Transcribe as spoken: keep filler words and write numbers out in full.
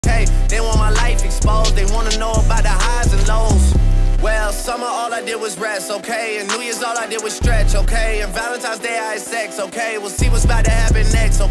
Hey, they want my life exposed. They wanna know about the highs and lows. Well, summer all I did was rest, okay? And New Year's all I did was stretch, okay? And Valentine's Day I had sex, okay? We'll see what's about to happen next, okay?